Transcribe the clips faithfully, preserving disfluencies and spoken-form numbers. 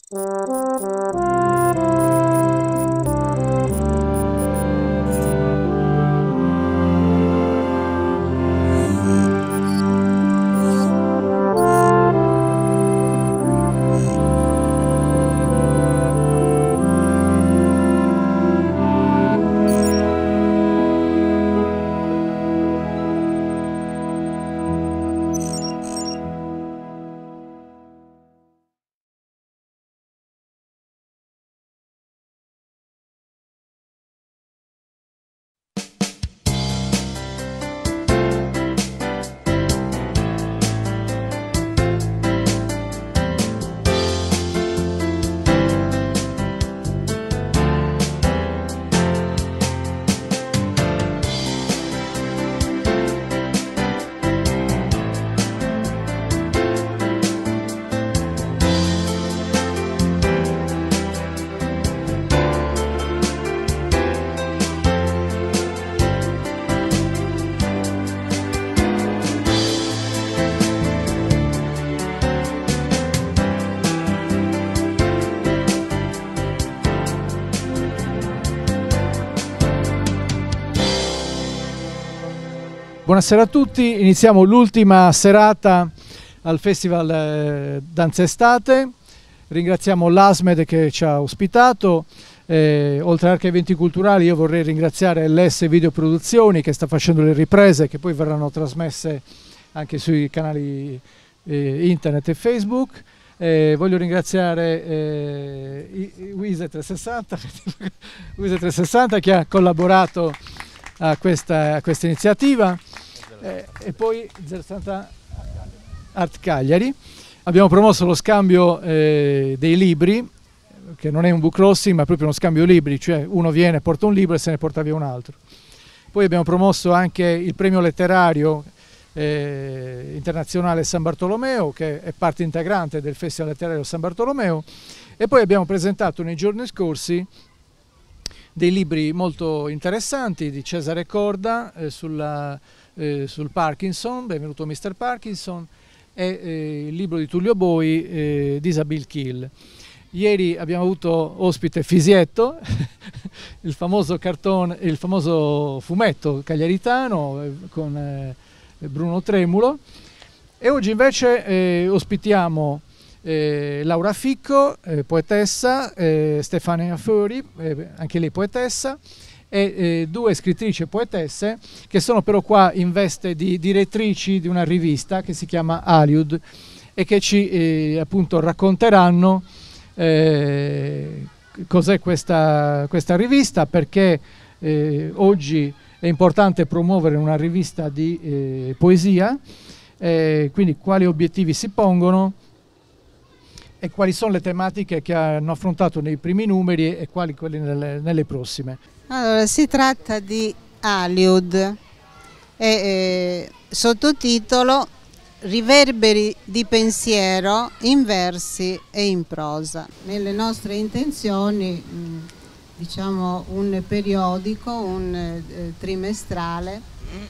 Buonasera a tutti, iniziamo l'ultima serata al Festival eh, Danza Estate. Ringraziamo l'Asmed che ci ha ospitato. Eh, oltre anche ai eventi culturali, io vorrei ringraziare l'E S Videoproduzioni che sta facendo le riprese che poi verranno trasmesse anche sui canali eh, internet e Facebook. Eh, voglio ringraziare eh, Wise trecentosessanta, Wise trecentosessanta che ha collaborato a questa, a questa iniziativa, eh, e poi zero sessanta Art Cagliari. Abbiamo promosso lo scambio eh, dei libri, che non è un book crossing ma è proprio uno scambio libri, cioè uno viene, porta un libro e se ne porta via un altro. Poi abbiamo promosso anche il premio letterario eh, internazionale San Bartolomeo, che è parte integrante del Festival Letterario San Bartolomeo, e poi abbiamo presentato nei giorni scorsi dei libri molto interessanti di Cesare Corda eh, sulla, eh, sul Parkinson, Benvenuto mister Parkinson, e eh, il libro di Tullio Boi, eh, Disable Kill. Ieri abbiamo avuto ospite Fisietto, il famoso cartone, il famoso fumetto cagliaritano eh, con eh, Bruno Tremulo, e oggi invece eh, ospitiamo Eh, Laura Ficco, eh, poetessa, eh, Stefania Fiori, eh, anche lei poetessa, e eh, due scrittrici e poetesse che sono però qua in veste di direttrici di una rivista che si chiama Aliud e che ci eh, appunto racconteranno eh, cos'è questa, questa rivista, perché eh, oggi è importante promuovere una rivista di eh, poesia, eh, quindi quali obiettivi si pongono e quali sono le tematiche che hanno affrontato nei primi numeri e quali quelli nelle, nelle prossime. Allora, si tratta di Aliud e eh, sottotitolo Riverberi di pensiero in versi e in prosa. Nelle nostre intenzioni mh, diciamo un periodico, un eh, trimestrale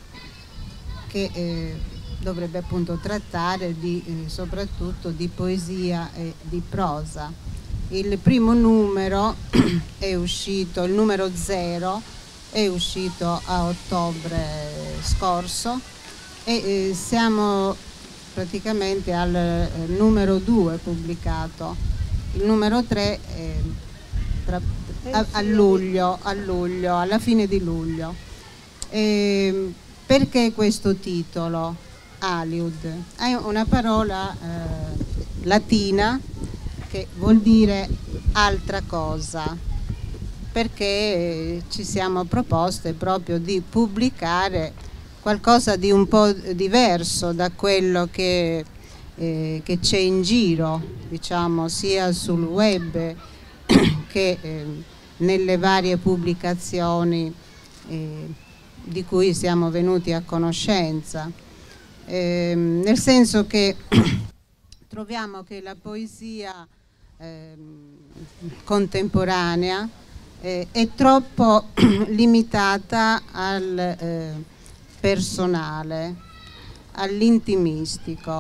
che eh, dovrebbe appunto trattare di, eh, soprattutto di poesia e di prosa. Il primo numero è uscito, il numero zero è uscito a ottobre scorso e eh, siamo praticamente al eh, numero due pubblicato. Il numero tre è tra, a, a, luglio, a luglio, alla fine di luglio. E perché questo titolo? Aliud è una parola eh, latina che vuol dire altra cosa, perché eh, ci siamo proposte proprio di pubblicare qualcosa di un po' diverso da quello che, eh, che c'è in giro, diciamo, sia sul web che eh, nelle varie pubblicazioni eh, di cui siamo venuti a conoscenza. Eh, nel senso che troviamo che la poesia eh, contemporanea eh, è troppo limitata al eh, personale, all'intimistico,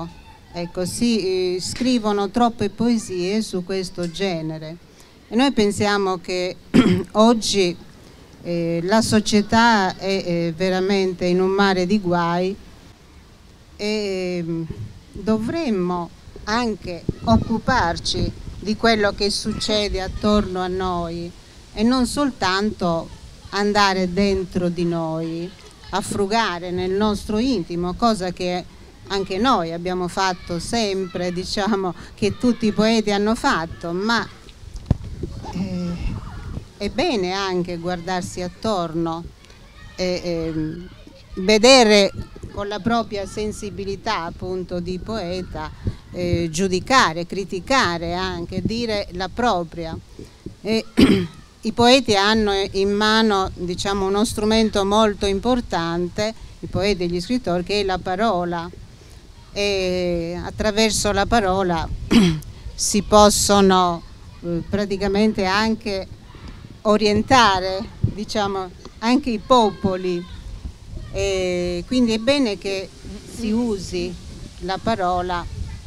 ecco, si eh, scrivono troppe poesie su questo genere e noi pensiamo che oggi eh, la società è, è veramente in un mare di guai e eh, dovremmo anche occuparci di quello che succede attorno a noi e non soltanto andare dentro di noi a frugare nel nostro intimo, cosa che anche noi abbiamo fatto sempre, diciamo che tutti i poeti hanno fatto, ma eh, è bene anche guardarsi attorno e eh, vedere con la propria sensibilità appunto di poeta, eh, giudicare, criticare anche, dire la propria. E, i poeti hanno in mano, diciamo, uno strumento molto importante, i poeti e gli scrittori, che è la parola, e attraverso la parola si possono eh, praticamente anche orientare, diciamo, anche i popoli, e quindi è bene che si usi la parola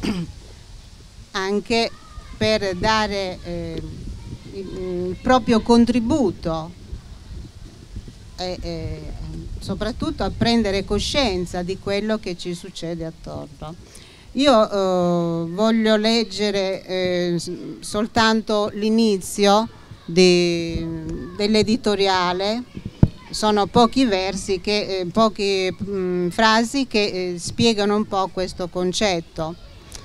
anche per dare eh, il proprio contributo e, e soprattutto a prendere coscienza di quello che ci succede attorno. Io eh, voglio leggere eh, soltanto l'inizio dell'editoriale, sono pochi versi, che, eh, poche mh, frasi che eh, spiegano un po' questo concetto.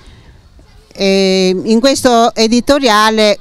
E in questo editoriale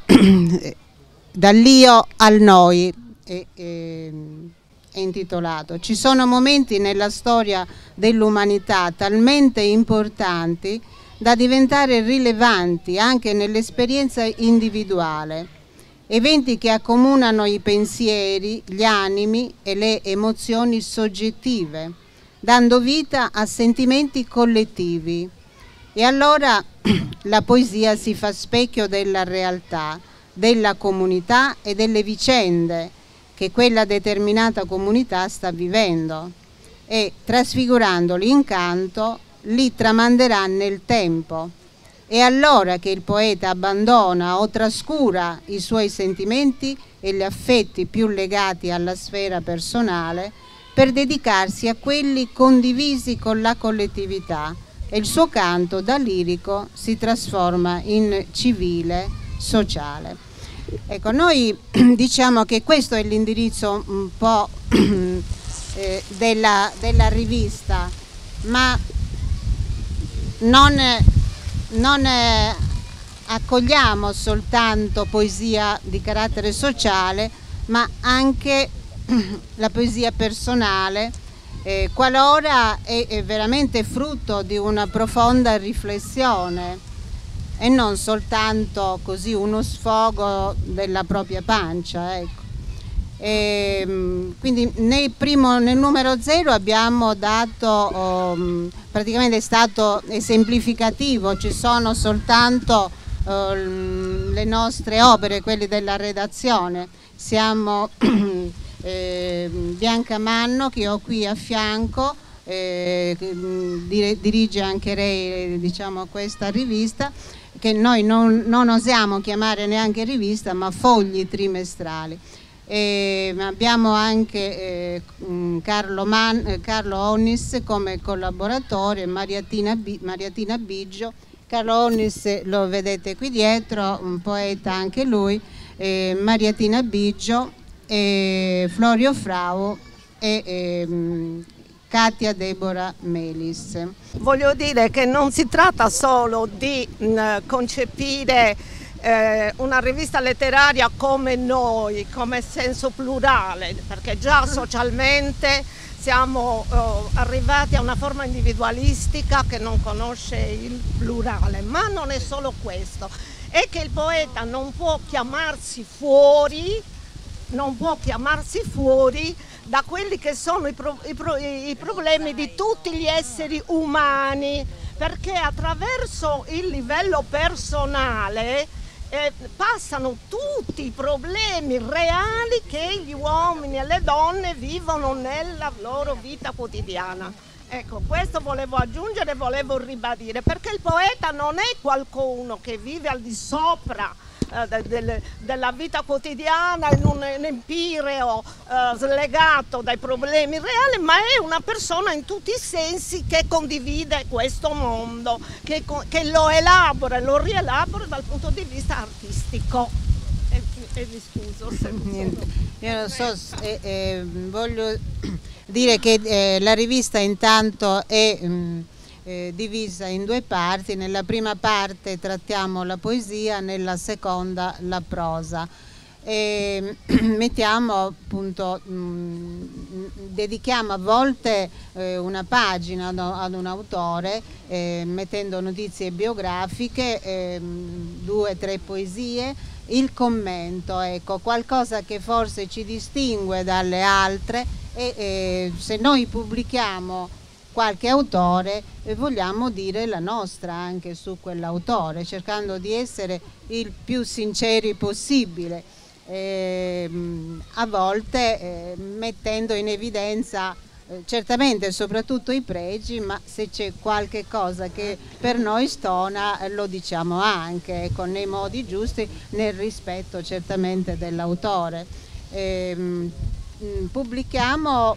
dall'io al noi è, è, è intitolato: ci sono momenti nella storia dell'umanità talmente importanti da diventare rilevanti anche nell'esperienza individuale, eventi che accomunano i pensieri, gli animi e le emozioni soggettive, dando vita a sentimenti collettivi. E allora la poesia si fa specchio della realtà, della comunità e delle vicende che quella determinata comunità sta vivendo e, trasfigurandoli in canto, li tramanderà nel tempo. È allora che il poeta abbandona o trascura i suoi sentimenti e gli affetti più legati alla sfera personale per dedicarsi a quelli condivisi con la collettività, e il suo canto da lirico si trasforma in civile, sociale. Ecco, noi diciamo che questo è l'indirizzo un po' eh, della, della rivista, ma non, non eh, accogliamo soltanto poesia di carattere sociale, ma anche la poesia personale, Eh, qualora è, è veramente frutto di una profonda riflessione e non soltanto così uno sfogo della propria pancia, ecco. E, quindi nel, primo, nel numero zero abbiamo dato, um, praticamente è stato esemplificativo, ci sono soltanto uh, le nostre opere, quelle della redazione. Siamo Eh, Bianca Manno, che ho qui a fianco, eh, che dirige anche lei, diciamo, questa rivista, che noi non, non osiamo chiamare neanche rivista, ma fogli trimestrali. E abbiamo anche eh, Carlo, Man, eh, Carlo Onnis come collaboratore, Mariatina, Bi, Mariatina Biggio. Carlo Onnis lo vedete qui dietro, un poeta anche lui, eh, Mariatina Biggio, E Florio Frau e, e Katia Deborah Melis. Voglio dire che non si tratta solo di mh, concepire eh, una rivista letteraria come noi, come senso plurale, perché già socialmente siamo eh, arrivati a una forma individualistica che non conosce il plurale, ma non è solo questo, è che il poeta non può chiamarsi fuori non può chiamarsi fuori da quelli che sono i, pro, i, pro, i problemi di tutti gli esseri umani, perché attraverso il livello personale eh, passano tutti i problemi reali che gli uomini e le donne vivono nella loro vita quotidiana. Ecco, questo volevo aggiungere, volevo ribadire, perché il poeta non è qualcuno che vive al di sopra eh, de, de, della vita quotidiana in un, un empireo eh, slegato dai problemi reali, ma è una persona in tutti i sensi che condivide questo mondo, che, che lo elabora e lo rielabora dal punto di vista artistico. E, e mi scuso se Niente. Io non so, eh, eh, voglio dire che eh, la rivista intanto è mh, eh, divisa in due parti. Nella prima parte trattiamo la poesia, nella seconda la prosa. E mettiamo appunto, mh, dedichiamo a volte eh, una pagina ad, ad un autore, eh, mettendo notizie biografiche, eh, due o tre poesie, il commento, ecco, qualcosa che forse ci distingue dalle altre, e eh, se noi pubblichiamo qualche autore eh, vogliamo dire la nostra anche su quell'autore, cercando di essere il più sinceri possibile, eh, a volte eh, mettendo in evidenza eh, certamente soprattutto i pregi, ma se c'è qualche cosa che per noi stona eh, lo diciamo anche, con nei modi giusti, nel rispetto certamente dell'autore. Eh, pubblichiamo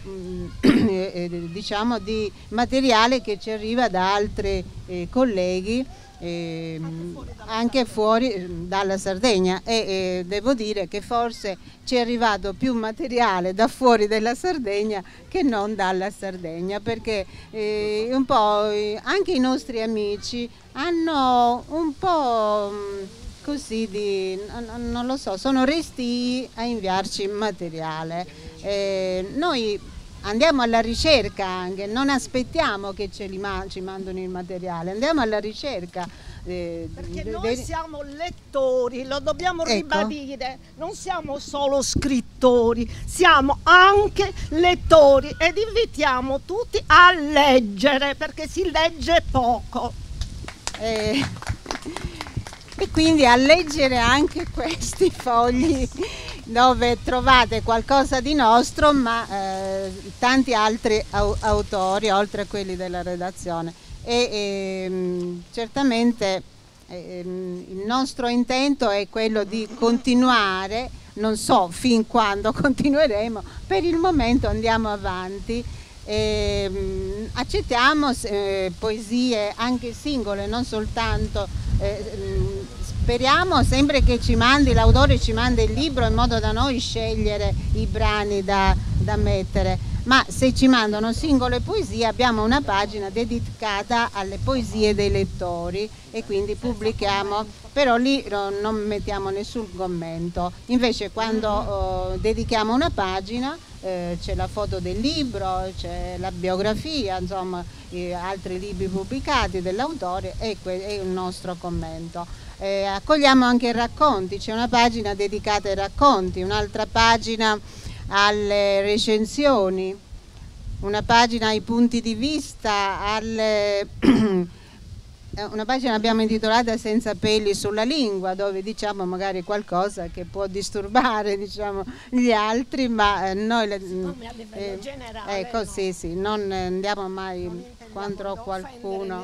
eh, diciamo di materiale che ci arriva da altri eh, colleghi eh, anche fuori dalla Sardegna, e eh, devo dire che forse ci è arrivato più materiale da fuori della Sardegna che non dalla Sardegna, perché eh, un po' eh, anche i nostri amici hanno un po' mh, così di, non lo so, sono restii a inviarci materiale. Eh, noi andiamo alla ricerca anche, non aspettiamo che ce li ma ci mandino il materiale, andiamo alla ricerca. Eh, Perché noi siamo lettori, lo dobbiamo ecco. ribadire, non siamo solo scrittori, siamo anche lettori, ed invitiamo tutti a leggere, perché si legge poco. Eh, e quindi a leggere anche questi fogli dove trovate qualcosa di nostro, ma eh, tanti altri au autori oltre a quelli della redazione. E, e certamente eh, il nostro intento è quello di continuare, non so fin quando continueremo, per il momento andiamo avanti. E, accettiamo eh, poesie anche singole, non soltanto eh, speriamo sempre che ci mandi l'autore, ci manda il libro in modo da noi scegliere i brani da, da mettere, ma se ci mandano singole poesie abbiamo una pagina dedicata alle poesie dei lettori e quindi pubblichiamo, però lì non mettiamo nessun commento. Invece quando oh, dedichiamo una pagina eh, c'è la foto del libro, c'è la biografia, insomma eh, altri libri pubblicati dell'autore e è il nostro commento. Eh, accogliamo anche i racconti, c'è una pagina dedicata ai racconti, un'altra pagina alle recensioni, una pagina ai punti di vista, alle una pagina abbiamo intitolata Senza peli sulla lingua, dove diciamo magari qualcosa che può disturbare, diciamo, gli altri, ma eh, noi le, Come a livello eh, generale, ecco, no. sì, sì, non andiamo mai contro qualcuno.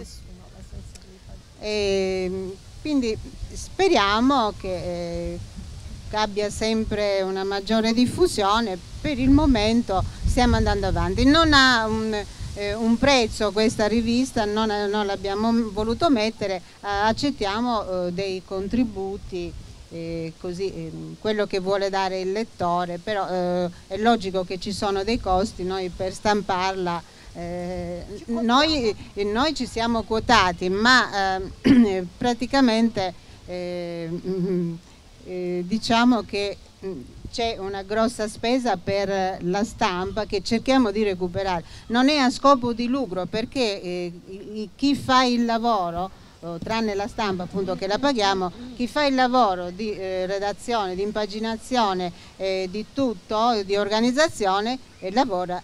E, quindi speriamo che eh, abbia sempre una maggiore diffusione. Per il momento stiamo andando avanti, non ha un, eh, un prezzo questa rivista, non, non l'abbiamo voluto mettere, eh, accettiamo eh, dei contributi, eh, così eh, quello che vuole dare il lettore, però eh, è logico che ci sono dei costi, noi per stamparla Eh, noi, noi ci siamo quotati, ma eh, praticamente eh, eh, diciamo che c'è una grossa spesa per la stampa che cerchiamo di recuperare. Non è a scopo di lucro, perché eh, chi fa il lavoro, oh, tranne la stampa appunto che la paghiamo, chi fa il lavoro di eh, redazione, di impaginazione, eh, di tutto, di organizzazione, eh, lavora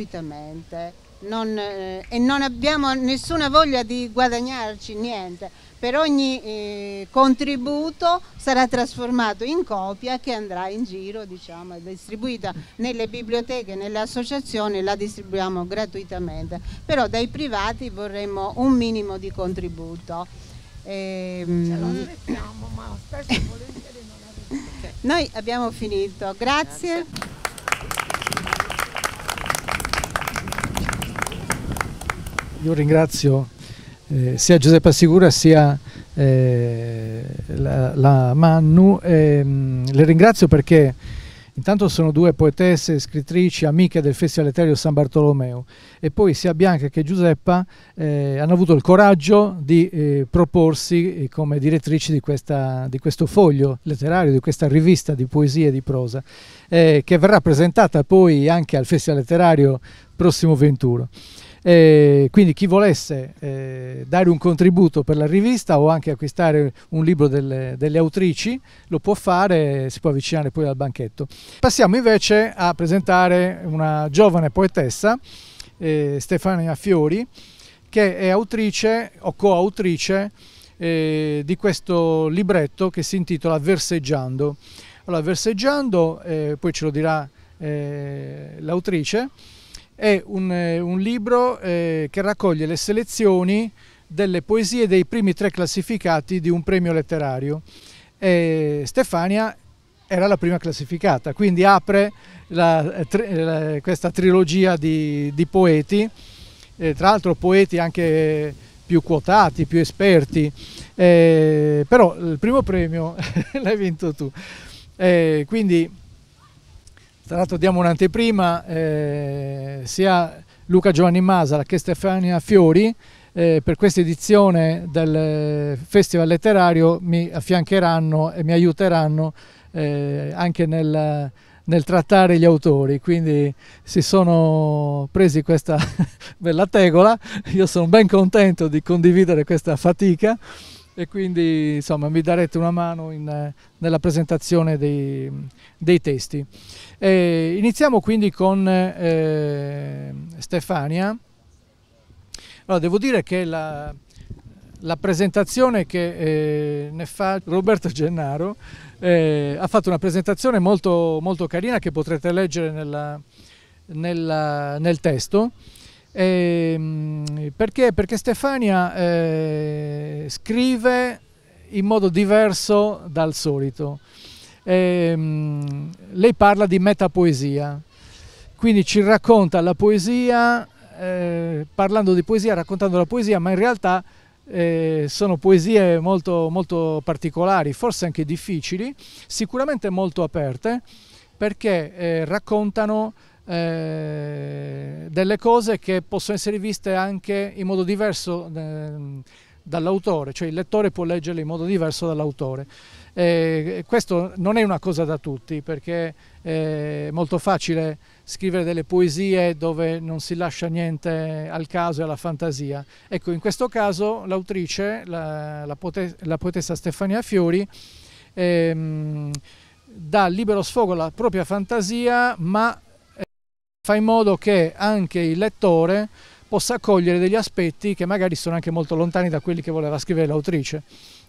gratuitamente. Non, eh, e non abbiamo nessuna voglia di guadagnarci niente, Per ogni eh, contributo sarà trasformato in copia che andrà in giro, diciamo, è distribuita nelle biblioteche, nelle associazioni, la distribuiamo gratuitamente, però dai privati vorremmo un minimo di contributo. E, Ce lo aspettiamo, ma spesso e volentieri non arriva. Noi abbiamo finito, grazie. Grazie. Io ringrazio eh, sia Giuseppa Sicura sia eh, la, la Mannu, eh, le ringrazio perché intanto sono due poetesse, scrittrici, amiche del Festival Letterario San Bartolomeo, e poi sia Bianca che Giuseppa eh, hanno avuto il coraggio di eh, proporsi eh, come direttrici di, questa, di questo foglio letterario, di questa rivista di poesia e di prosa, eh, che verrà presentata poi anche al Festival Letterario prossimo venturo. Eh, quindi chi volesse eh, dare un contributo per la rivista o anche acquistare un libro delle, delle autrici lo può fare, si può avvicinare poi al banchetto. Passiamo invece a presentare una giovane poetessa, eh, Stefania Fiori, che è autrice o coautrice eh, di questo libretto che si intitola Verseggiando. Allora, Verseggiando, eh, poi ce lo dirà eh, l'autrice, è un, un libro eh, che raccoglie le selezioni delle poesie dei primi tre classificati di un premio letterario. E Stefania era la prima classificata, quindi apre la, la, questa trilogia di, di poeti, eh, tra l'altro poeti anche più quotati, più esperti, eh, però il primo premio l'hai vinto tu. Eh, quindi Tra l'altro diamo un'anteprima, eh, sia Luca Giovanni Masala che Stefania Fiori eh, per questa edizione del Festival Letterario mi affiancheranno e mi aiuteranno eh, anche nel, nel trattare gli autori, quindi si sono presi questa bella tegola. Io sono ben contento di condividere questa fatica e quindi insomma mi darete una mano in, nella presentazione dei, dei testi. E iniziamo quindi con eh, Stefania. Allora, devo dire che la, la presentazione che eh, ne fa Roberto Gennaro eh, ha fatto una presentazione molto, molto carina che potrete leggere nella, nella, nel testo. Eh, perché? Perché Stefania eh, scrive in modo diverso dal solito. Eh, lei parla di metapoesia, quindi ci racconta la poesia, eh, parlando di poesia, raccontando la poesia, ma in realtà eh, sono poesie molto, molto particolari, forse anche difficili, sicuramente molto aperte, perché eh, raccontano Eh, delle cose che possono essere viste anche in modo diverso eh, dall'autore, cioè il lettore può leggerle in modo diverso dall'autore. Eh, questo non è una cosa da tutti, perché è molto facile scrivere delle poesie dove non si lascia niente al caso e alla fantasia. Ecco, in questo caso l'autrice, la, la, pote, la poetessa Stefania Fiori, ehm, dà libero sfogo alla propria fantasia, ma fa in modo che anche il lettore possa cogliere degli aspetti che magari sono anche molto lontani da quelli che voleva scrivere l'autrice.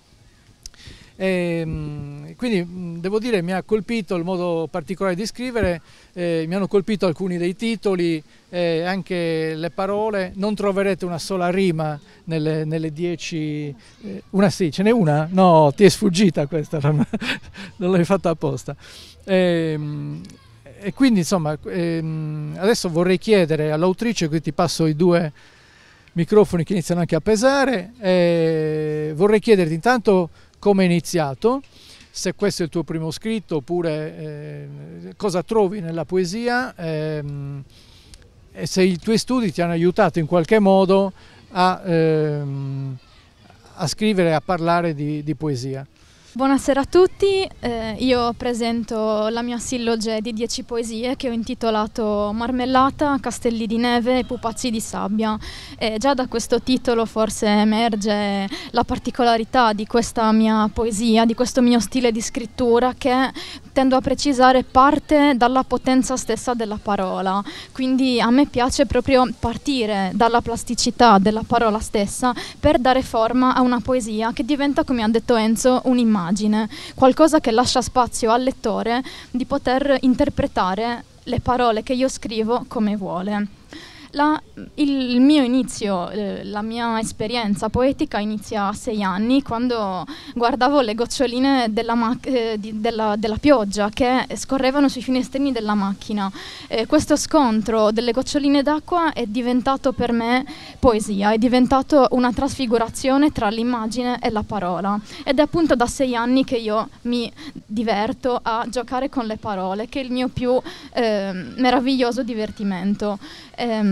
Quindi devo dire, mi ha colpito il modo particolare di scrivere, eh, mi hanno colpito alcuni dei titoli, eh, anche le parole. Non troverete una sola rima nelle, nelle dieci, eh, una sì, ce n'è una? No, ti è sfuggita questa, non l'hai fatta apposta. Eh, E quindi insomma ehm, adesso vorrei chiedere all'autrice, qui ti passo i due microfoni che iniziano anche a pesare, eh, vorrei chiederti intanto come è iniziato, se questo è il tuo primo scritto oppure eh, cosa trovi nella poesia ehm, e se i tuoi studi ti hanno aiutato in qualche modo a, ehm, a scrivere e a parlare di, di poesia. Buonasera a tutti, eh, io presento la mia silloge di dieci poesie che ho intitolato Marmellata, Castelli di neve e Pupazzi di sabbia. E già da questo titolo forse emerge la particolarità di questa mia poesia, di questo mio stile di scrittura, che tendo a precisare, parte dalla potenza stessa della parola, quindi a me piace proprio partire dalla plasticità della parola stessa per dare forma a una poesia che diventa, come ha detto Enzo, un'immagine, qualcosa che lascia spazio al lettore di poter interpretare le parole che io scrivo come vuole. La, il mio inizio, eh, la mia esperienza poetica inizia a sei anni, quando guardavo le goccioline della, eh, di, della, della pioggia che scorrevano sui finestrini della macchina. Eh, questo scontro delle goccioline d'acqua è diventato per me poesia, è diventato una trasfigurazione tra l'immagine e la parola, ed è appunto da sei anni che io mi diverto a giocare con le parole, che è il mio più eh, meraviglioso divertimento. Ehm,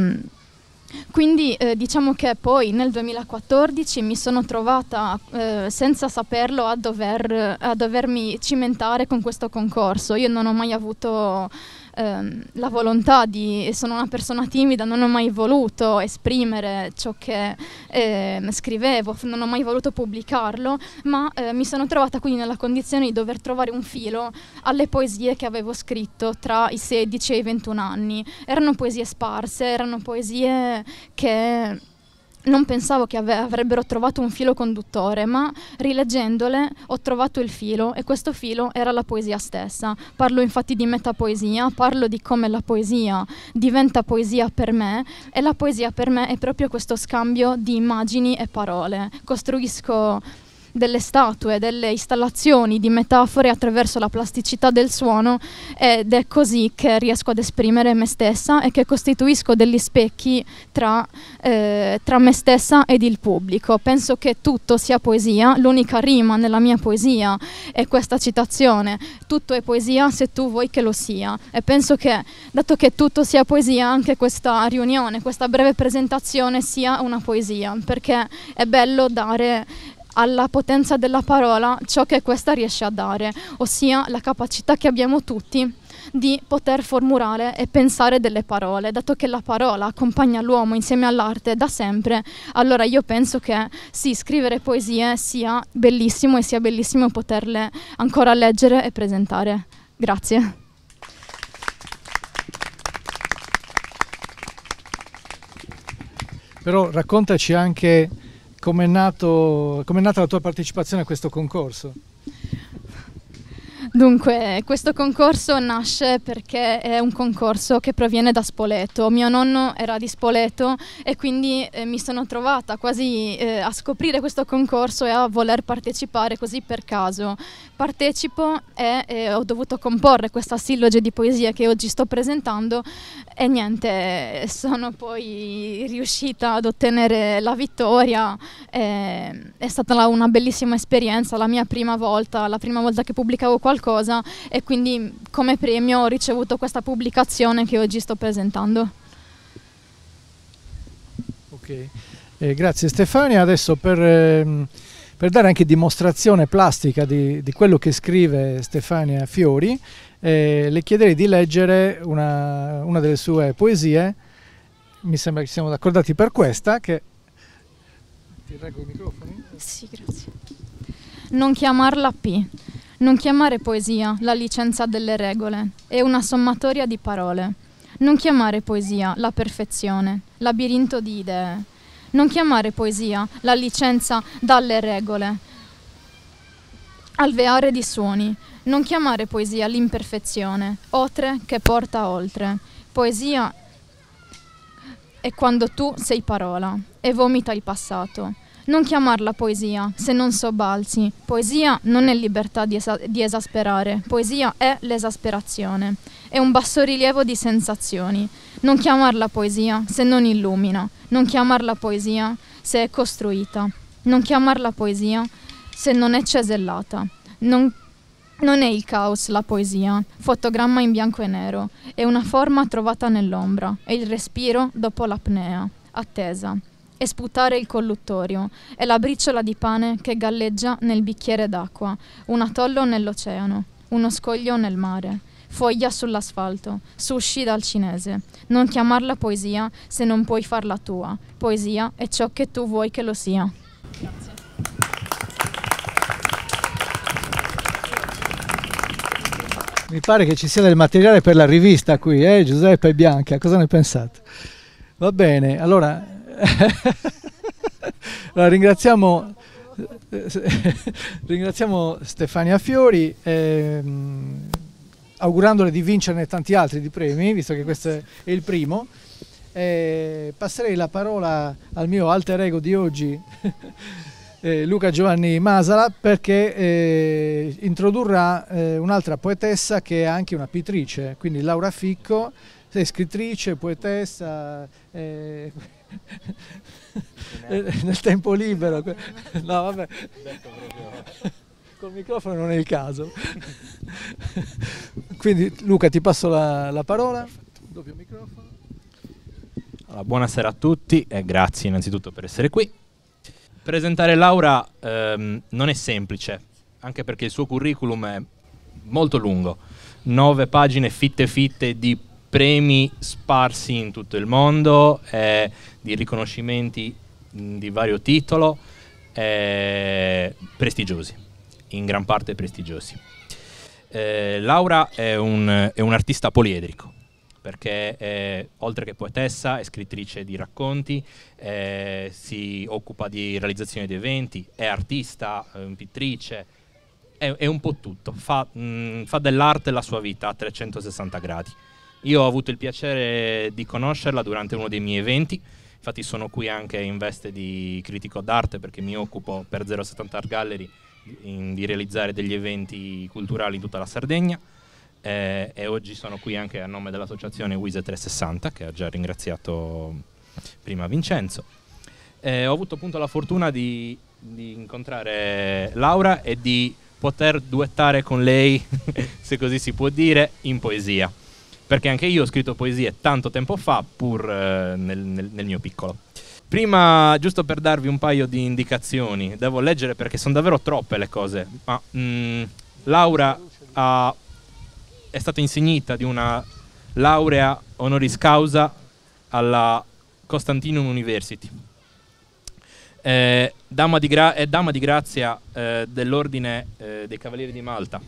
Quindi eh, diciamo che poi nel duemilaquattordici mi sono trovata eh, senza saperlo a, dover, a dovermi cimentare con questo concorso. Io non ho mai avuto ehm, la volontà di, sono una persona timida, non ho mai voluto esprimere ciò che eh, scrivevo, non ho mai voluto pubblicarlo, ma eh, mi sono trovata quindi nella condizione di dover trovare un filo alle poesie che avevo scritto tra i sedici e i ventuno anni. Erano poesie sparse, erano poesie che non pensavo che ave- avrebbero trovato un filo conduttore, ma rileggendole ho trovato il filo, e questo filo era la poesia stessa. Parlo infatti di metapoesia, parlo di come la poesia diventa poesia per me, e la poesia per me è proprio questo scambio di immagini e parole. Costruisco delle statue, delle installazioni di metafore attraverso la plasticità del suono, ed è così che riesco ad esprimere me stessa e che costituisco degli specchi tra, eh, tra me stessa ed il pubblico. Penso che tutto sia poesia, l'unica rima nella mia poesia è questa citazione: tutto è poesia se tu vuoi che lo sia, e penso che, dato che tutto sia poesia, anche questa riunione, questa breve presentazione sia una poesia, perché è bello dare alla potenza della parola ciò che questa riesce a dare, ossia la capacità che abbiamo tutti di poter formulare e pensare delle parole. Dato che la parola accompagna l'uomo insieme all'arte da sempre, allora io penso che sì, scrivere poesie sia bellissimo, e sia bellissimo poterle ancora leggere e presentare. Grazie. Però raccontaci anche come è nato, come è nata la tua partecipazione a questo concorso. Dunque, questo concorso nasce perché è un concorso che proviene da Spoleto. Mio nonno era di Spoleto, e quindi eh, mi sono trovata quasi eh, a scoprire questo concorso e a voler partecipare così per caso. Partecipo e eh, ho dovuto comporre questa silloge di poesia che oggi sto presentando, e niente, sono poi riuscita ad ottenere la vittoria. Eh, è stata una bellissima esperienza, la mia prima volta, la prima volta che pubblicavo qualcosa, e quindi come premio ho ricevuto questa pubblicazione che oggi sto presentando. Ok, eh, grazie Stefania. Adesso per, ehm, per dare anche dimostrazione plastica di, di quello che scrive Stefania Fiori, eh, le chiederei di leggere una, una delle sue poesie. Mi sembra che siamo accordati per questa, che... Ti reggo i microfoni? Sì, grazie. Non chiamarla P. Non chiamare poesia la licenza delle regole, è una sommatoria di parole. Non chiamare poesia la perfezione, labirinto di idee. Non chiamare poesia la licenza dalle regole, alveare di suoni. Non chiamare poesia l'imperfezione, otre che porta oltre. Poesia è quando tu sei parola e vomita il passato. Non chiamarla poesia se non sobbalzi. Poesia non è libertà di, esa- di esasperare, poesia è l'esasperazione. È un bassorilievo di sensazioni. Non chiamarla poesia se non illumina. Non chiamarla poesia se è costruita. Non chiamarla poesia se non è cesellata. Non, non è il caos la poesia, fotogramma in bianco e nero. È una forma trovata nell'ombra. È il respiro dopo l'apnea, attesa. E sputare il colluttorio, è la briciola di pane che galleggia nel bicchiere d'acqua, un atollo nell'oceano, uno scoglio nel mare, foglia sull'asfalto, sushi dal cinese. Non chiamarla poesia se non puoi farla tua. Poesia è ciò che tu vuoi che lo sia. Grazie. Mi pare che ci sia del materiale per la rivista qui, eh? Giuseppe e Bianca, cosa ne pensate? Va bene, allora, allora ringraziamo, ringraziamo Stefania Fiori, ehm, augurandole di vincerne tanti altri di premi, visto che questo è il primo. Eh, passerei la parola al mio alter ego di oggi, eh, Luca Giovanni Masala, perché eh, introdurrà eh, un'altra poetessa che è anche una pittrice, quindi Laura Ficco, sei scrittrice, poetessa, eh, nel tempo libero. No, vabbè. Col microfono non è il caso. Quindi Luca, ti passo la, la parola. Doppio microfono. Allora, buonasera a tutti e grazie innanzitutto per essere qui. Presentare Laura ehm, non è semplice, anche perché il suo curriculum è molto lungo, nove pagine fitte fitte di premi sparsi in tutto il mondo, eh, di riconoscimenti mh, di vario titolo, eh, prestigiosi, in gran parte prestigiosi. Eh, Laura è un, è un artista poliedrico, perché è, oltre che poetessa è scrittrice di racconti, eh, si occupa di realizzazione di eventi, è artista, è pittrice, è, è un po' tutto, fa, mh, fa dell'arte la sua vita a trecentosessanta gradi. Io ho avuto il piacere di conoscerla durante uno dei miei eventi, infatti sono qui anche in veste di critico d'arte perché mi occupo per zero settanta Art Gallery in, di realizzare degli eventi culturali in tutta la Sardegna. Eh, e oggi sono qui anche a nome dell'associazione Wise trecentosessanta, che ha già ringraziato prima Vincenzo. Eh, ho avuto appunto la fortuna di, di incontrare Laura e di poter duettare con lei, se così si può dire, in poesia, perché anche io ho scritto poesie tanto tempo fa, pur eh, nel, nel, nel mio piccolo. Prima, giusto per darvi un paio di indicazioni, devo leggere perché sono davvero troppe le cose, ma mh, Laura ha è stata insignita di una laurea honoris causa alla Constantinum University. Eh, dama di gra- è dama di grazia eh, dell'Ordine eh, dei Cavalieri di Malta.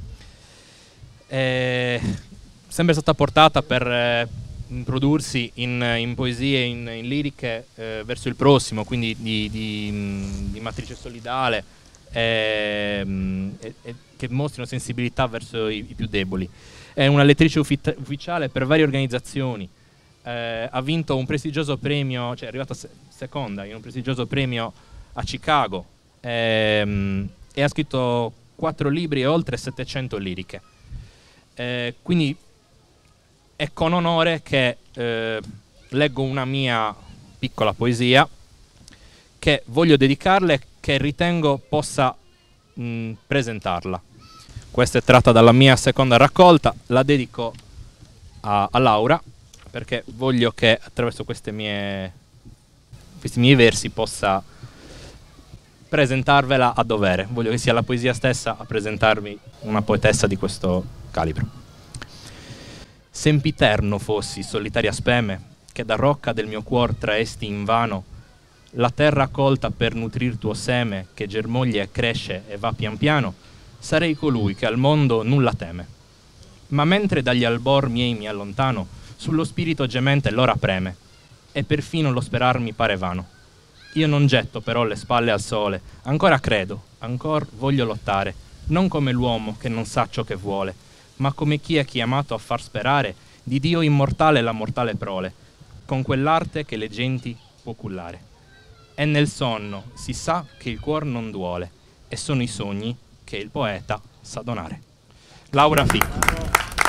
È sempre stata portata per eh, prodursi in, in poesie, in, in liriche eh, verso il prossimo, quindi di, di, di matrice solidale, e, e, e che mostrino sensibilità verso i, i più deboli. È una lettrice uffi- ufficiale per varie organizzazioni, eh, ha vinto un prestigioso premio, cioè è arrivata se- seconda in un prestigioso premio a Chicago, ehm, e ha scritto quattro libri e oltre settecento liriche. Eh, quindi è con onore che eh, leggo una mia piccola poesia che voglio dedicarle e che ritengo possa mh, presentarla. Questa è tratta dalla mia seconda raccolta, la dedico a, a Laura perché voglio che attraverso queste mie, questi miei versi possa presentarvela a dovere. Voglio che sia la poesia stessa a presentarvi una poetessa di questo calibro. Sempiterno fossi, solitaria speme, che da rocca del mio cuor traesti invano la terra colta per nutrir tuo seme, che germoglia e cresce e va pian piano, sarei colui che al mondo nulla teme. Ma mentre dagli albor miei mi allontano, sullo spirito gemente l'ora preme, e perfino lo sperar mi pare vano. Io non getto però le spalle al sole, ancora credo, ancor voglio lottare, non come l'uomo che non sa ciò che vuole, ma come chi è chiamato a far sperare di Dio immortale la mortale prole, con quell'arte che le genti può cullare. E nel sonno si sa che il cuor non duole, e sono i sogni che il poeta sa donare. Laura Ficco.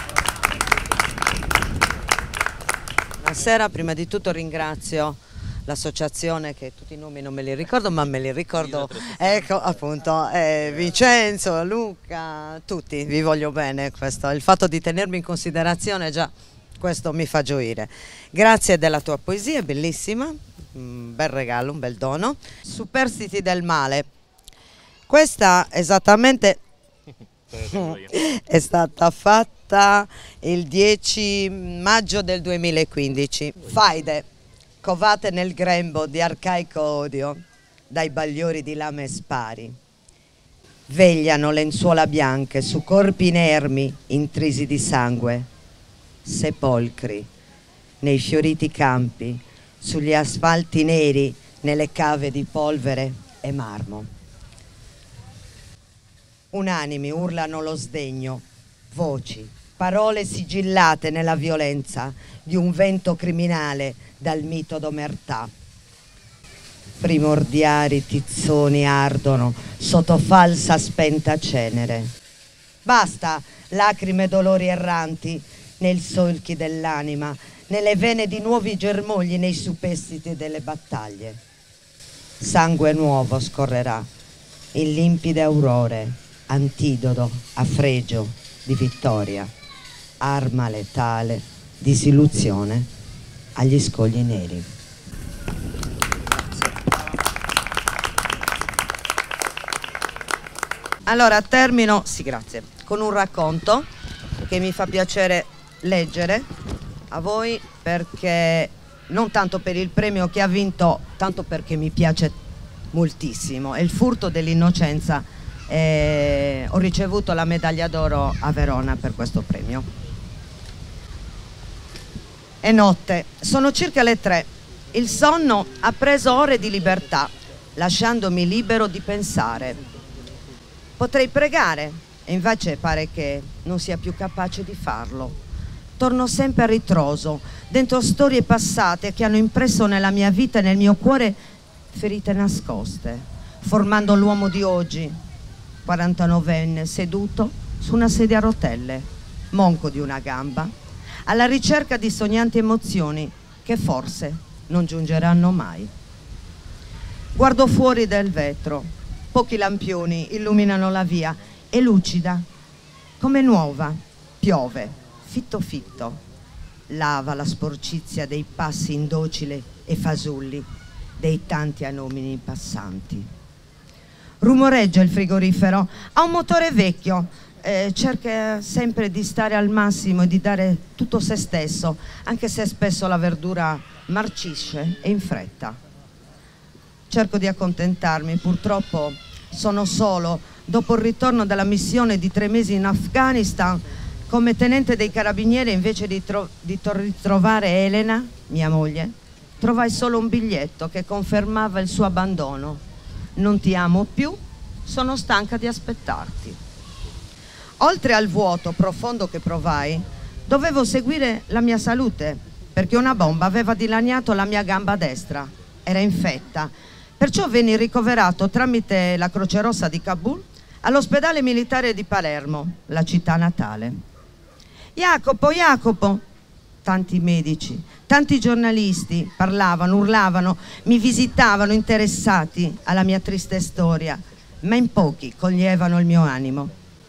Buonasera, prima di tutto ringrazio l'associazione, che tutti i nomi non me li ricordo, ma me li ricordo, ecco appunto, eh, Vincenzo, Luca, tutti, vi voglio bene. Questo, il fatto di tenermi in considerazione, già questo mi fa gioire. Grazie della tua poesia, è bellissima, un bel regalo, un bel dono. Superstiti del male, questa esattamente è stata fatta il dieci maggio del duemilaquindici. Faide covate nel grembo di arcaico odio dai bagliori di lame e spari. Vegliano lenzuola bianche su corpi inermi intrisi di sangue, sepolcri nei fioriti campi, sugli asfalti neri, nelle cave di polvere e marmo. Unanimi urlano lo sdegno, voci, parole sigillate nella violenza di un vento criminale dal mito d'omertà. Primordiari tizzoni ardono sotto falsa spenta cenere. Basta lacrime e dolori erranti nei solchi dell'anima, nelle vene di nuovi germogli, nei superstiti delle battaglie. Sangue nuovo scorrerà in limpide aurore, antidoto a fregio di vittoria, arma letale, disillusione agli scogli neri. Allora termino, sì grazie, con un racconto che mi fa piacere leggere a voi, perché non tanto per il premio che ha vinto, tanto perché mi piace moltissimo. È Il furto dell'innocenza, eh, ho ricevuto la medaglia d'oro a Verona per questo premio. È notte, sono circa le tre, il sonno ha preso ore di libertà, lasciandomi libero di pensare. Potrei pregare, e invece pare che non sia più capace di farlo. Torno sempre a ritroso, dentro storie passate che hanno impresso nella mia vita e nel mio cuore ferite nascoste, formando l'uomo di oggi, quarantanovenne, seduto su una sedia a rotelle, monco di una gamba, alla ricerca di sognanti emozioni che forse non giungeranno mai. Guardo fuori del vetro. Pochi lampioni illuminano la via, è lucida, come nuova, piove, fitto fitto, lava la sporcizia dei passi indocili e fasulli dei tanti anomini passanti. Rumoreggia il frigorifero, ha un motore vecchio, eh, cerca sempre di stare al massimo e di dare tutto se stesso, anche se spesso la verdura marcisce e in fretta. Cerco di accontentarmi, purtroppo sono solo. Dopo il ritorno dalla missione di tre mesi in Afghanistan, come tenente dei carabinieri, invece di, tro di ritrovare Elena, mia moglie, trovai solo un biglietto che confermava il suo abbandono. Non ti amo più, sono stanca di aspettarti. Oltre al vuoto profondo che provai, dovevo seguire la mia salute, perché una bomba aveva dilaniato la mia gamba destra, era infetta. Perciò venni ricoverato tramite la Croce Rossa di Kabul all'ospedale militare di Palermo, la città natale. Jacopo, Jacopo, tanti medici, tanti giornalisti parlavano, urlavano, mi visitavano interessati alla mia triste storia, ma in pochi coglievano il mio animo.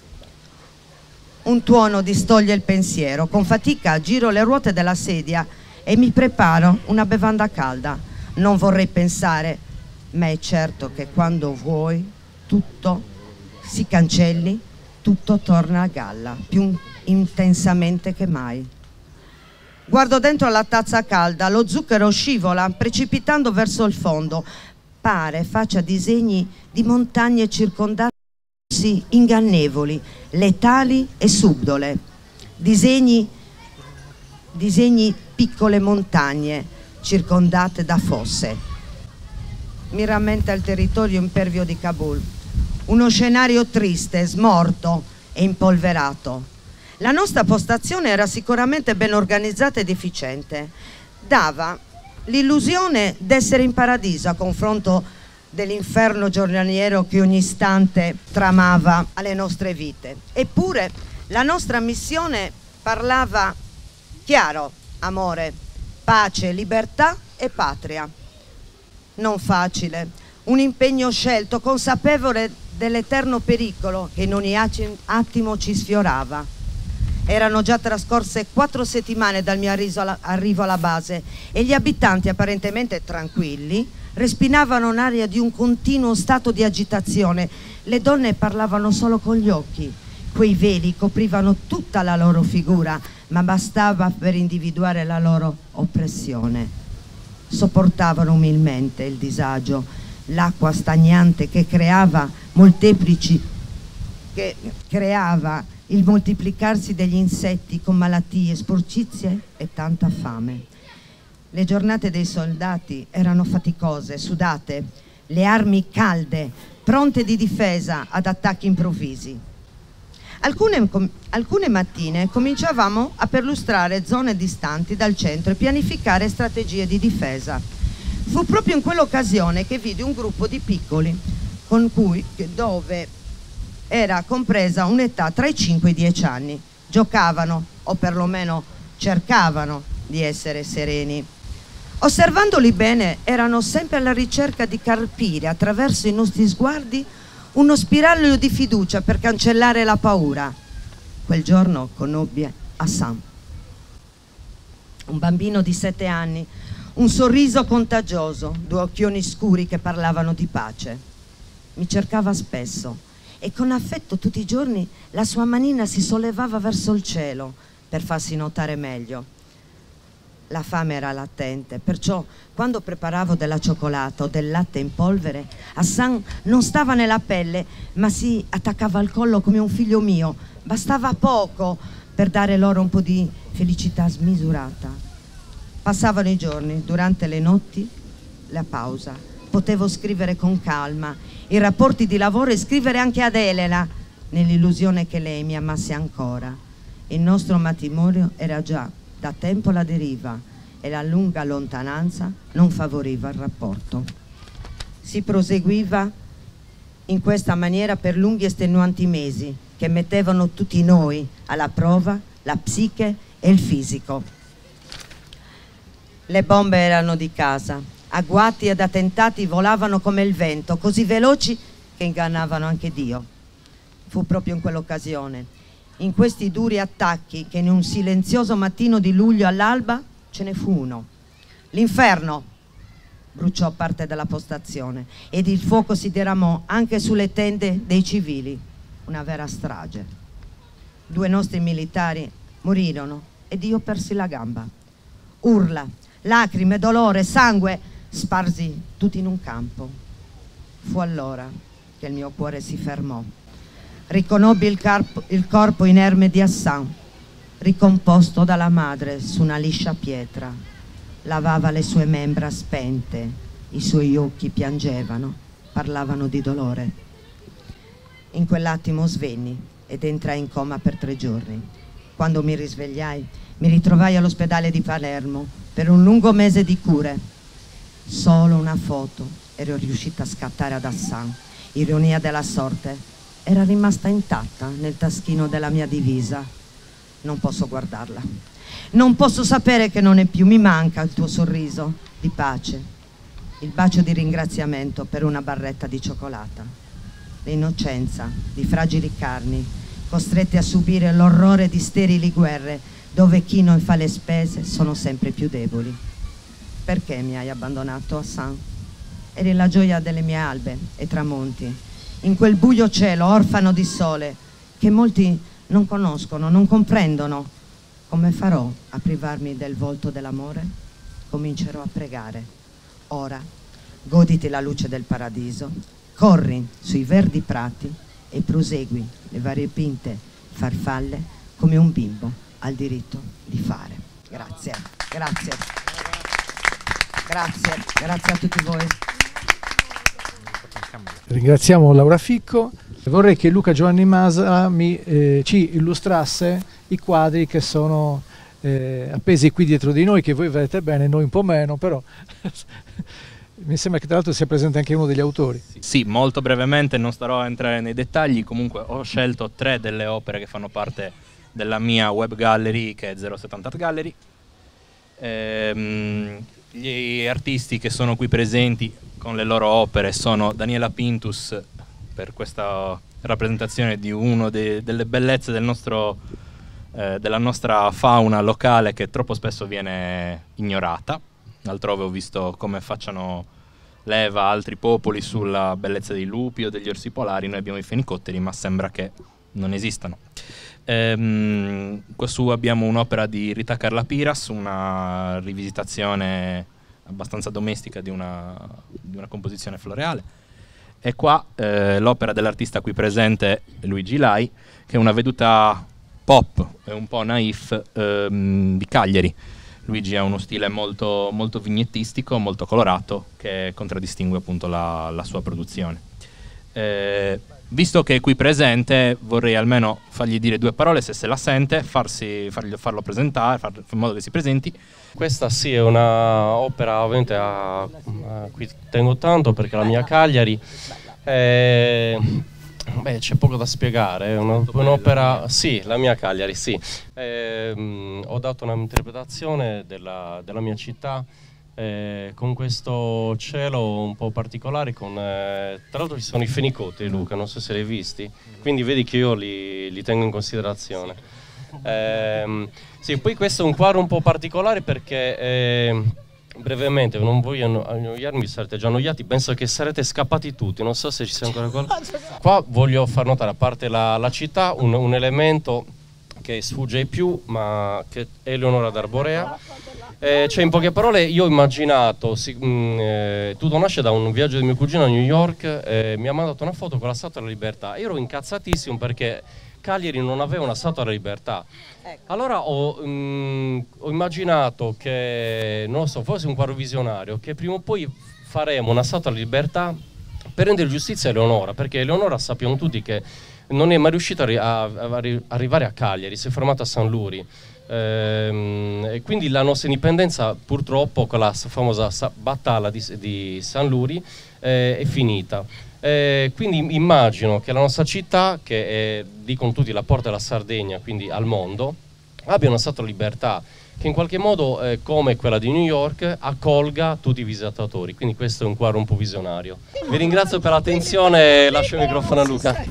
Un tuono distoglie il pensiero, con fatica giro le ruote della sedia e mi preparo una bevanda calda. Non vorrei pensare, ma è certo che quando vuoi tutto si cancelli, tutto torna a galla, più intensamente che mai. Guardo dentro la tazza calda, lo zucchero scivola precipitando verso il fondo, pare faccia disegni di montagne circondate ingannevoli, letali e subdole, disegni, disegni piccole montagne circondate da fosse. Mi rammenta il territorio impervio di Kabul, uno scenario triste, smorto e impolverato. La nostra postazione era sicuramente ben organizzata ed efficiente, dava l'illusione d'essere in paradiso a confronto dell'inferno giornaliero che ogni istante tramava alle nostre vite. Eppure la nostra missione parlava chiaro: amore, pace, libertà e patria. Non facile, un impegno scelto, consapevole dell'eterno pericolo che in ogni attimo ci sfiorava. Erano già trascorse quattro settimane dal mio arrivo alla base e gli abitanti, apparentemente tranquilli, respiravano un'aria di un continuo stato di agitazione. Le donne parlavano solo con gli occhi, quei veli coprivano tutta la loro figura, ma bastava per individuare la loro oppressione. Sopportavano umilmente il disagio, l'acqua stagnante che creava molteplici che creava il moltiplicarsi degli insetti con malattie, sporcizie e tanta fame. Le giornate dei soldati erano faticose, sudate, le armi calde, pronte di difesa ad attacchi improvvisi. Alcune, alcune mattine cominciavamo a perlustrare zone distanti dal centro e pianificare strategie di difesa. Fu proprio in quell'occasione che vidi un gruppo di piccoli con cui, dove era compresa un'età tra i cinque e i dieci anni. Giocavano, o perlomeno cercavano di essere sereni. Osservandoli bene, erano sempre alla ricerca di carpire attraverso i nostri sguardi uno spiraglio di fiducia per cancellare la paura. Quel giorno conobbi Hassan, un bambino di sette anni, un sorriso contagioso, due occhioni scuri che parlavano di pace. Mi cercava spesso e con affetto tutti i giorni la sua manina si sollevava verso il cielo per farsi notare meglio. La fame era latente, perciò quando preparavo della cioccolata o del latte in polvere, Hassan non stava nella pelle, ma si attaccava al collo come un figlio mio. Bastava poco per dare loro un po' di felicità smisurata. Passavano i giorni, durante le notti, la pausa. Potevo scrivere con calma i rapporti di lavoro e scrivere anche ad Elena, nell'illusione che lei mi amasse ancora. Il nostro matrimonio era già da tempo alla deriva e la lunga lontananza non favoriva il rapporto. Si proseguiva in questa maniera per lunghi e estenuanti mesi che mettevano tutti noi alla prova, la psiche e il fisico. Le bombe erano di casa, agguati ed attentati volavano come il vento, così veloci che ingannavano anche Dio. Fu proprio in quell'occasione, in questi duri attacchi, che in un silenzioso mattino di luglio all'alba ce ne fu uno. L'inferno bruciò parte della postazione ed il fuoco si diramò anche sulle tende dei civili, una vera strage. Due nostri militari morirono ed io persi la gamba. Urla, lacrime, dolore, sangue sparsi tutti in un campo. Fu allora che il mio cuore si fermò. Riconobbi il, il corpo inerme di Hassan, ricomposto dalla madre su una liscia pietra. Lavava le sue membra spente, i suoi occhi piangevano, parlavano di dolore. In quell'attimo svenni ed entrai in coma per tre giorni. Quando mi risvegliai, mi ritrovai all'ospedale di Palermo per un lungo mese di cure. Solo una foto ero riuscita a scattare ad Hassan. Ironia della sorte, era rimasta intatta nel taschino della mia divisa. Non posso guardarla. Non posso sapere che non è più. Mi manca il tuo sorriso di pace, il bacio di ringraziamento per una barretta di cioccolata, l'innocenza di fragili carni costrette a subire l'orrore di sterili guerre dove chi non fa le spese sono sempre più deboli. Perché mi hai abbandonato, Hassan? Eri la gioia delle mie albe e tramonti, in quel buio cielo orfano di sole che molti non conoscono, non comprendono. Come farò a privarmi del volto dell'amore? Comincerò a pregare. Ora goditi la luce del paradiso, corri sui verdi prati e prosegui le variopinte farfalle come un bimbo ha il diritto di fare. Grazie, grazie, grazie, grazie a tutti voi. Ringraziamo Laura Ficco. Vorrei che Luca Giovanni Masa mi, eh, ci illustrasse i quadri che sono eh, appesi qui dietro di noi, che voi vedete bene, noi un po' meno, però mi sembra che tra l'altro sia presente anche uno degli autori. Sì, molto brevemente, non starò a entrare nei dettagli. Comunque ho scelto tre delle opere che fanno parte della mia web gallery, che è zero settanta Art Gallery. Ehm, gli artisti che sono qui presenti con le loro opere sono Daniela Pintus, per questa rappresentazione di una de delle bellezze del nostro, eh, della nostra fauna locale, che troppo spesso viene ignorata. Altrove ho visto come facciano leva altri popoli sulla bellezza dei lupi o degli orsi polari. Noi abbiamo i fenicotteri, ma sembra che non esistano. Ehm, qua su abbiamo un'opera di Rita Carla Piras, una rivisitazione abbastanza domestica di una, di una composizione floreale. E qua eh, l'opera dell'artista qui presente, Luigi Lai, che è una veduta pop e un po' naif ehm, di Cagliari. Luigi ha uno stile molto, molto vignettistico, molto colorato, che contraddistingue appunto la, la sua produzione. Eh, visto che è qui presente, vorrei almeno fargli dire due parole, se se la sente, farsi, fargli, farlo presentare, far, in modo che si presenti. Questa sì è un'opera ovviamente a, a cui tengo tanto, perché la mia Cagliari è, beh, c'è poco da spiegare, è un'opera, sì, la mia Cagliari, sì. Eh, mh, ho dato un'interpretazione della, della mia città eh, con questo cielo un po' particolare, con, eh, tra l'altro ci sono i fenicotti, Luca, non so se li hai visti, quindi vedi che io li, li tengo in considerazione. Eh, sì, poi questo è un quadro un po' particolare perché eh, brevemente, non voglio annoiarmi, sarete già annoiati, penso che sarete scappati tutti, non so se ci sia ancora qualcosa. Qua voglio far notare, a parte la, la città, un, un elemento che sfugge ai più, ma che è Eleonora d'Arborea. Eh, cioè, in poche parole, io ho immaginato, si, mh, eh, tutto nasce da un viaggio di mio cugino a New York, eh, mi ha mandato una foto con la Statua della Libertà. Io ero incazzatissimo perché Cagliari non aveva una Statua della Libertà. Allora ho, mh, ho immaginato che, non so, fosse un quadro visionario, che prima o poi faremo una Statua della Libertà per rendere giustizia a Eleonora, perché Eleonora sappiamo tutti che non è mai riuscita a, a, a arrivare a Cagliari, si è fermata a San Luri. Ehm, e quindi la nostra indipendenza, purtroppo, con la famosa battaglia di, di San Luri, eh, è finita. Eh, quindi immagino che la nostra città, che è, dicono tutti, la porta della Sardegna, quindi al mondo, abbia una Statua della Libertà che in qualche modo, eh, come quella di New York, accolga tutti i visitatori. Quindi questo è un quadro un po' visionario. Vi ringrazio per l'attenzione e lascio il microfono a Luca.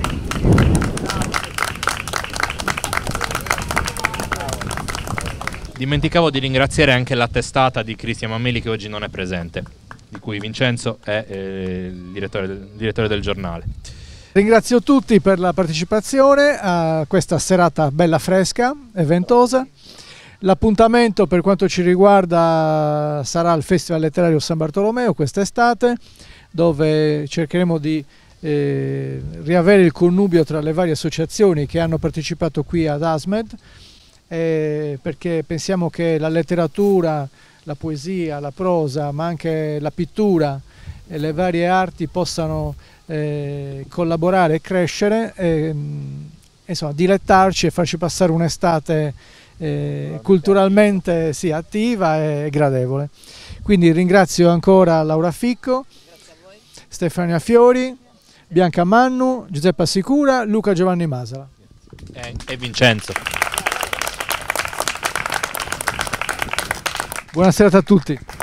Dimenticavo di ringraziare anche la testata di Cristian Mameli, che oggi non è presente, di cui Vincenzo è eh, il, direttore del, il direttore del giornale. Ringrazio tutti per la partecipazione a questa serata bella fresca e ventosa. L'appuntamento per quanto ci riguarda sarà al Festival Letterario San Bartolomeo quest'estate, dove cercheremo di eh, riavere il connubio tra le varie associazioni che hanno partecipato qui ad ASMED, eh, perché pensiamo che la letteratura, la poesia, la prosa, ma anche la pittura e le varie arti possano eh, collaborare e crescere, e, insomma, dilettarci e farci passare un'estate eh, culturalmente sì, attiva e gradevole. Quindi ringrazio ancora Laura Ficco, Stefania Fiori, Bianca Mannu, Giuseppe Assicura, Luca Giovanni Masala e, e Vincenzo. Buonasera a tutti.